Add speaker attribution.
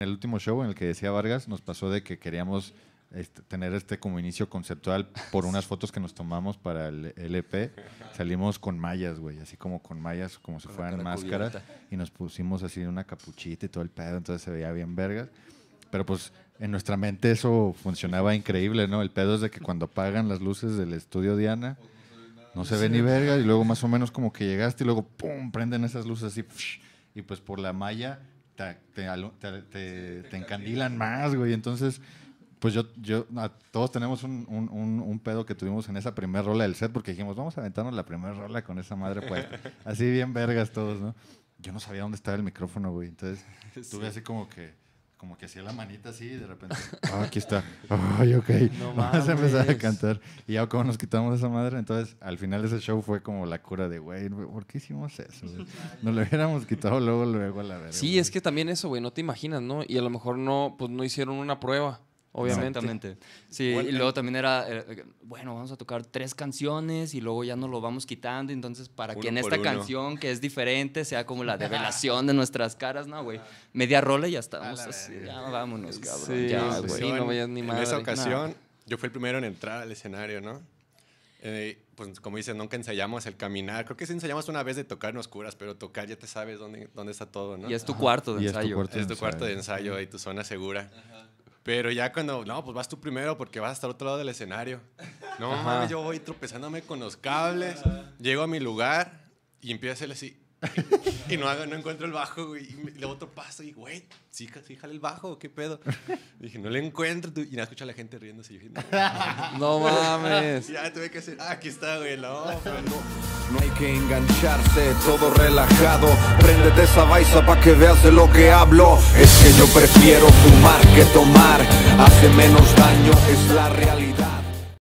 Speaker 1: el último show en el que decía Vargas, nos pasó de que queríamos tener como inicio conceptual por unas fotos que nos tomamos para el LP. Salimos con mallas, güey, así como con mallas, como si fueran máscaras, y nos pusimos así una capuchita y todo el pedo, entonces se veía bien vergas. Pero pues en nuestra mente eso funcionaba increíble, ¿no? El pedo es de que cuando apagan las luces del estudio Diana, no se ve ni verga, y luego más o menos como que llegaste y luego ¡pum! Prenden esas luces así, y pues por la malla te encandilan más, güey. Entonces, pues todos tenemos un pedo que tuvimos en esa primera rola del set, porque dijimos, vamos a aventarnos la primera rola con esa madre puesta. Así bien vergas todos, ¿no? Yo no sabía dónde estaba el micrófono, güey. Entonces, tuve así como que hacía la manita así y de repente, aquí está. Ay, ok.
Speaker 2: No
Speaker 1: vamos a empezar a
Speaker 2: mames.
Speaker 1: cantar. Y ya como nos quitamos esa madre, entonces al final de ese show fue como la cura de, güey, ¿por qué hicimos eso? Güey? Nos lo hubiéramos quitado luego a la verga.
Speaker 3: Sí,
Speaker 1: güey.
Speaker 3: es que también eso, güey, no te imaginas, ¿no? Y a lo mejor no hicieron una prueba, obviamente.
Speaker 2: Exactamente. Sí,
Speaker 4: Bueno,
Speaker 2: y luego también era, bueno, vamos a tocar 3 canciones y luego ya nos lo vamos quitando. Entonces, para que en
Speaker 4: Uno por
Speaker 2: esta
Speaker 4: uno.
Speaker 2: canción, que es diferente, sea como la develación de nuestras caras, ¿no, güey? Media rola y ya estábamos así. Ya vámonos, cabrón.
Speaker 3: Sí,
Speaker 2: ya,
Speaker 3: sí,
Speaker 2: güey.
Speaker 3: sí, no vayas ni
Speaker 4: en
Speaker 3: madre.
Speaker 4: esa ocasión, yo fui el primero en entrar al escenario, ¿no? Pues como dices, nunca ensayamos el caminar. Creo que sí ensayamos una vez de tocar en oscuras, pero tocar ya te sabes dónde está todo, ¿no?
Speaker 2: Y es tu cuarto de
Speaker 1: Y es tu
Speaker 2: ensayo.
Speaker 1: cuarto.
Speaker 4: Es tu cuarto de ensayo y tu zona segura. Pero ya cuando, no, pues vas tú primero porque vas hasta el otro lado del escenario. No mames, yo voy tropezándome con los cables, llego a mi lugar y empiezo a hacerle así. Y no encuentro el bajo, güey. Y luego otro paso y, güey, sí jala el bajo, ¿qué pedo? Dije, no le encuentro. Y nada, escucho a la gente riéndose. Y dije,
Speaker 3: No mames.
Speaker 4: ya tuve que hacer, aquí está, güey, no, pero
Speaker 5: No hay que engancharse, todo relajado. Préndete esa baisa pa' que veas de lo que hablo. Es que yo prefiero fumar que tomar. Hace menos daño, es la realidad.